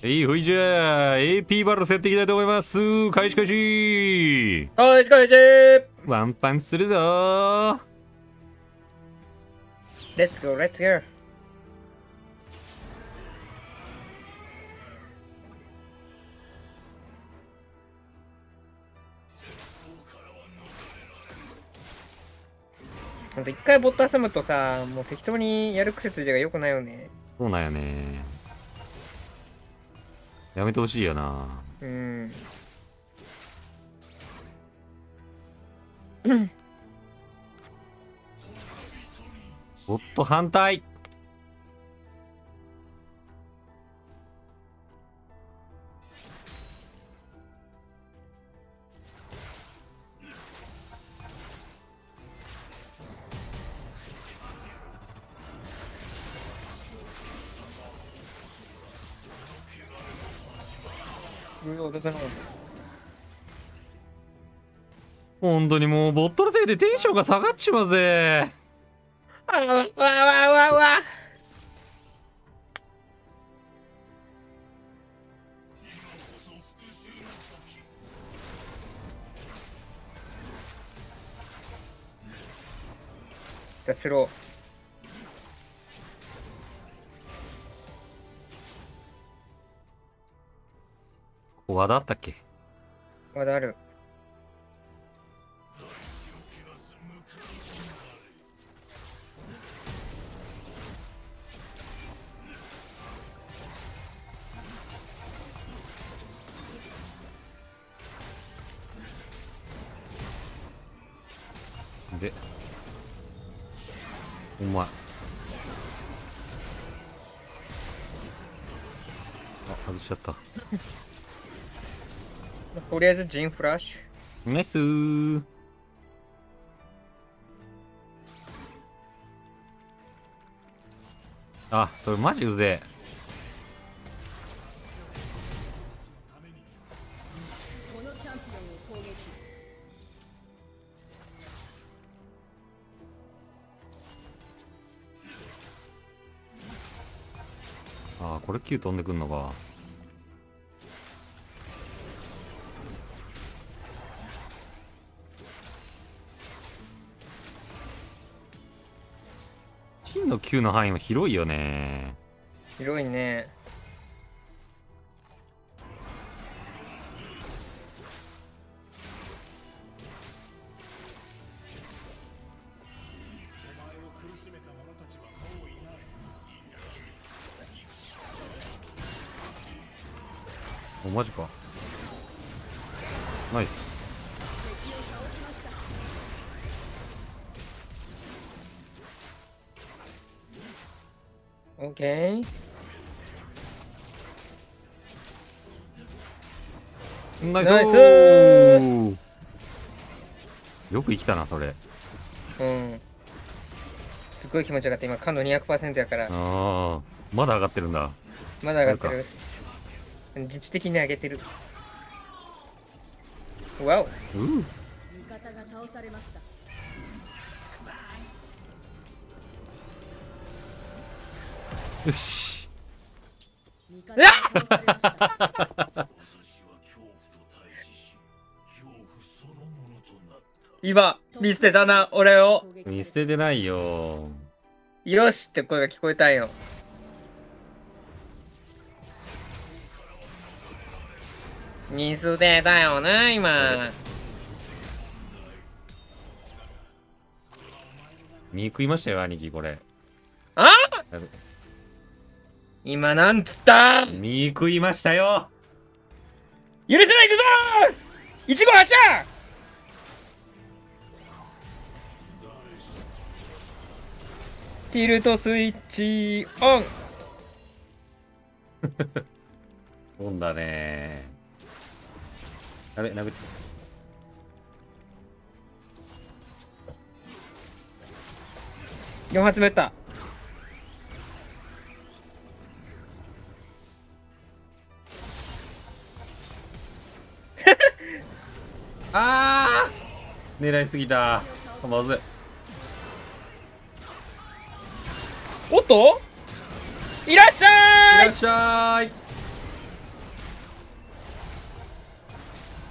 ほいじゃあ AP バトルせっていきたいと思います。開始開始。 開始開始。 ワンパンするぞー。 レッツゴーレッツゴー。ほんと一回ボット挟むとさ、もう適当にやる癖ついてがよくないよね。 そうなんやね。やめてほしいよな。 うん。 ボット反対。本当にもうボットのせいでテンションが下がっちまうぜ。 あわわわわわ。スロー。 ここ和田あったっけ？ まだある。 でお前あ、外しちゃった。 とりあえずジンフラッシュ。 ナイスー。あ、それマジうぜえ。あー、これ Q 飛んでくんのか。真の Q の範囲は広いよね。 広いね。 お、マジか。ナイス。 オッケー。 ナイスナイスー。よく生きたな、それ。 うん。すごい気持ちよかった。今、感度200% やから。 ああ、まだ上がってるんだ。 まだ上がってる。実的に上げてる。わお。 味方が倒されました。 よし。 味方が倒されました。 今、見捨てたな、俺を。 見捨ててないよ。 よしって声が聞こえたんよ。見捨てたよな、今。 見食いましたよ、兄貴、これ。 あ今なんつった？ 見食いましたよ。 許せない、行くぞー！いちご発射！ティルトスイッチオン。 オンだね。あれ、殴って 4発目打った。 あー、狙いすぎた。まずい。 おっといらっしゃーい。 いらっしゃーい。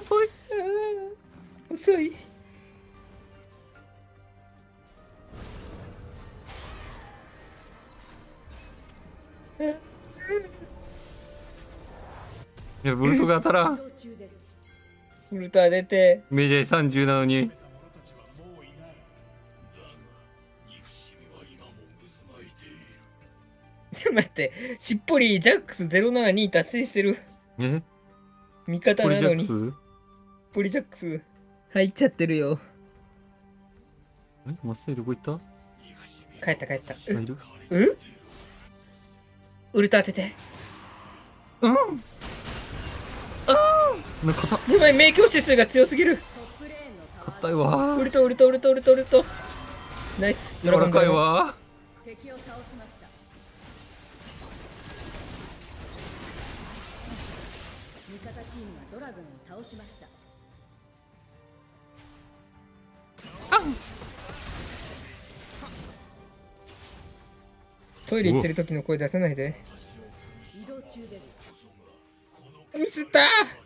遅い。 遅い。 いや、ブルトが当たらん。 移動中です。 ウルタ出て。 メジャー30なのに。 待って、しっぽりジャックス072達成してる。 え味方ポリなのに。 ジャックスポリジャックス。入っちゃってるよ。 えマッサイどこ行った？ 帰った帰った。 あいる？ ウルタ当てて。 うんなんか硬やばい、明鏡指数が強すぎる。 トップレーンのタワー硬いわウルトウルトウルトウルトウルト。ナイス。 柔らかいわ敵を倒しました。味方チームがドラゴンを倒しました。 トイレ行ってる時の声出さないで。 移動中です。 うすった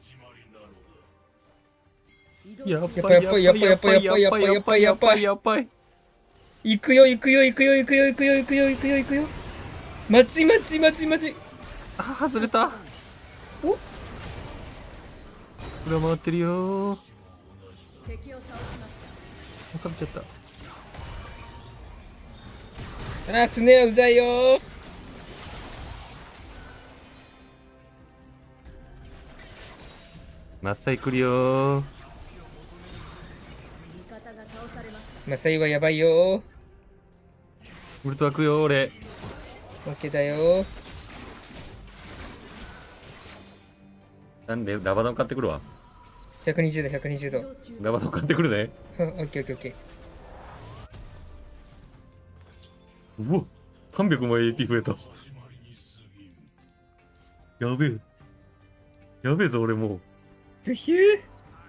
移動や中ばいやばいやばいやばいやばいやばいやばいやばいやばい。 行くよ行くよ行くよ行くよ行くよ行くよ行くよ行くよ。まずいまずいまずいまずい。 あ外れた。 お裏回ってるよー。 敵を倒しました。 かぶっちゃった。 スネはうざいよー。 マッサイ来るよー。 味方が倒されました。 マサイはやばいよー。 ウルト開くよ俺。 負けだよー。 なんでラバドン買ってくるわ。 120度120度。 移動中ラバドン買ってくるね。 オッケーオッケーオッケー。 うわ300も AP 増えた。やべえ。やべえぞ俺もう。 ブヒュー。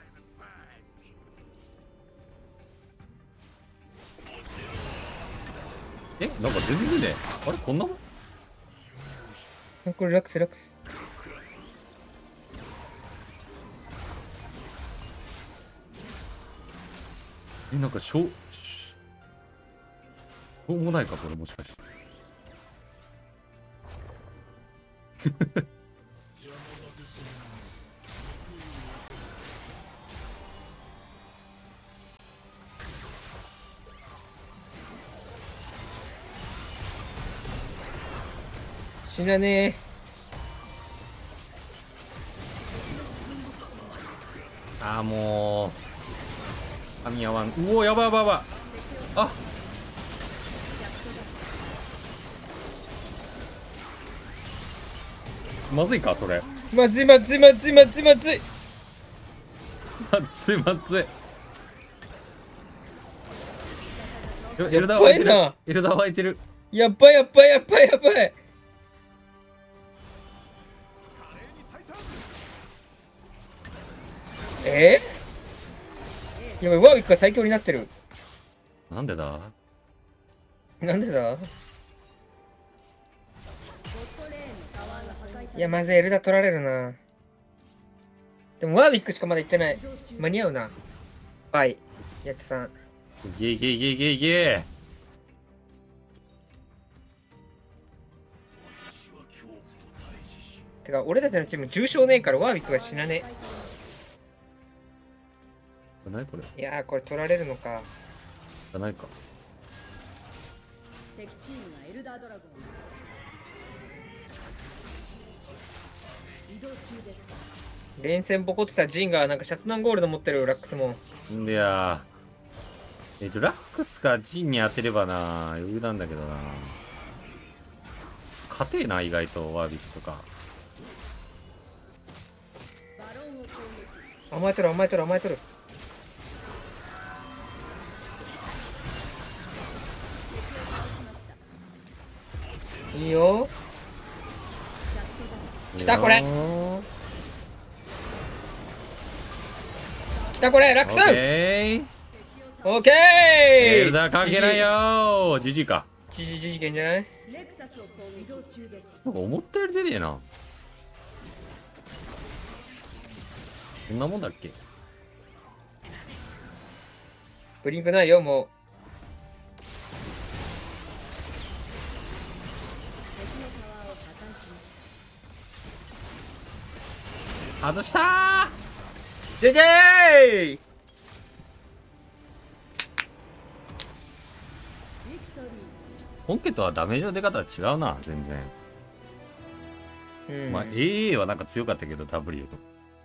えなんか全然ね。あれこんなもん？ あこれラックスラックス。 なんかしょうもないかこれもしかして。 死なねああもう噛み合わん。うおやばいやばいやばい。あまずいかそれ。 え。まずいまずいまずいまずいまずい。 まずいまずい。エルダー湧いてる。エルダー湧いてる。 やばいやばいやばいやばい。やばい、ワーウィックが最強になってる。 なんでだ。 なんでだ。 ボットレーンのタワーが破壊されいや、まずいエルダ取られるな。でもワーウィックしかまだ行ってない。間に合うな。はい、やつさん。 ゲーゲーゲーゲーゲてか、俺たちのチーム重傷ねえからワーウィックが死なねー。ないこれ。 え。いやー、これ取られるのか。 じゃないか。 敵チームがエルダードラゴンを移動中です。 連戦ボコってたジンがなんかシャトナンゴールド持ってるラックスもん。 んでやー。ラックスかジンに当てればな余裕なんだけどな。勝てえな意外とワービックとか。 バロンを攻撃。 甘えとる甘えとる甘えとる。いいよ。来たこれ。来たこれラックス。 オッケー。 オッケエルー。 ダー関係ないよー。ジジか。 じじけんじゃない。 レクサスを攻撃。移動中です。 なんか思ったより出ねえな。 こんなもんだっけ。 ブリンクないよ、も敵のタワーを破壊します。 外したー。 う。ジェジェーイ。 ビクトリー。 本家とはダメージの出方は違うな、全然。 うん。 まあ、AA はなんか強かったけど、W と。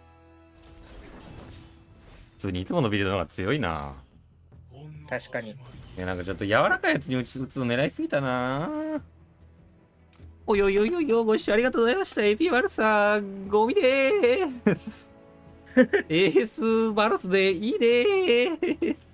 普通にいつものビルドの方が強いな。 確かに。 なんかちょっと柔らかいやつに打つの狙いすぎたな。およよよよ、ご視聴ありがとうございました。AP さん、ゴミでーす。エースバロスでいいでーす。